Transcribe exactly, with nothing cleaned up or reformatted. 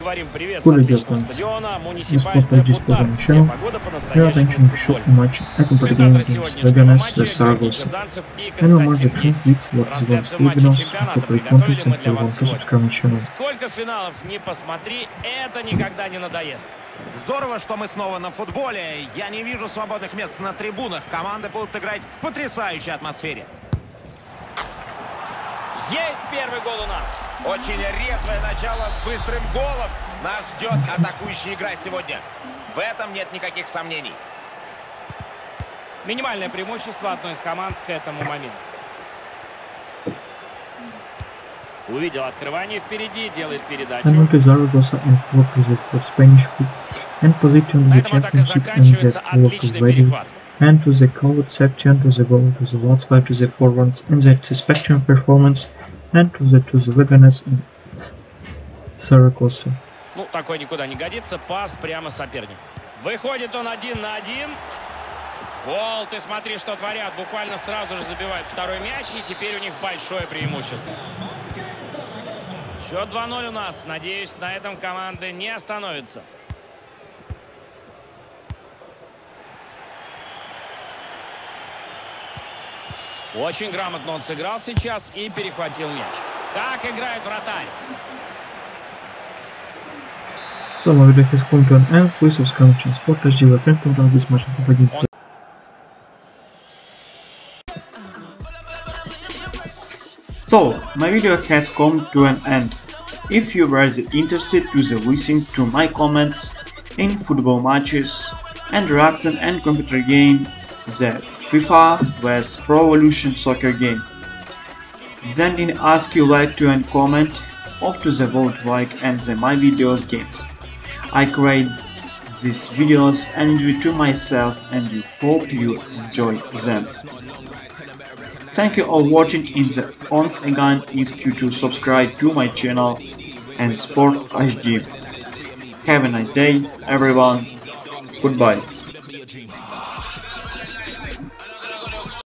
говорим привет с Good day, отличного friends. стадиона The Sport муниципальная Pages Бутар, Program где channel. погода Your по-настоящему attention is short футбольная. match Apple game Комментаторы against сегодняшнего Leganes матча vs Георгий Saragossa. Черданцев и And one more Константин section Гиль. weeks what is going to Трансляцию матча Filipinos and чемпионата corporate приготовили contents мы and для for вас one to сегодня. subscribe my channel. Сколько финалов не посмотри, это никогда не надоест. Здорово, что мы снова на футболе. Я не вижу свободных мест на трибунах. Команды будут играть в потрясающей атмосфере. Есть первый гол у нас. Очень резвое начало с быстрым голом. Нас ждет атакующая игра сегодня. В этом нет никаких сомнений. Минимальное преимущество одной из команд к этому моменту. Увидел открывание впереди, делает передачу. And on to Zaragoza and Workers for Spanish Cup and position to the championship and the Workers ready. And to the covered section, to the goal, to the last five, to the forwards, and the spectrum performance, and to the to the Leganes and Saragossa. Ну, такой никуда не годится. Пас прямо соперник. Выходит он один на один. Гол, ты смотри, что творят. Буквально сразу же забивают второй мяч, и теперь у них большое преимущество. Счет два ноль у нас. Надеюсь, на этом команды не остановятся. Очень грамотно он сыграл сейчас и перехватил мяч. Как играет вратарь. So, my video has come to an end. Please subscribe to Sport H D. We're going to this much of So, my video has come to an end. If you were interested to the listen to my comments in football matches and reaction and computer game, the FIFA vs Pro Evolution Soccer game, then in ask you like to and comment off to the vote like and the my videos games. I create these videos and enjoy to myself and I hope you enjoy them. Thank you all watching in the once again ask you to subscribe to my channel and Sport H D. Have a nice day everyone. Goodbye.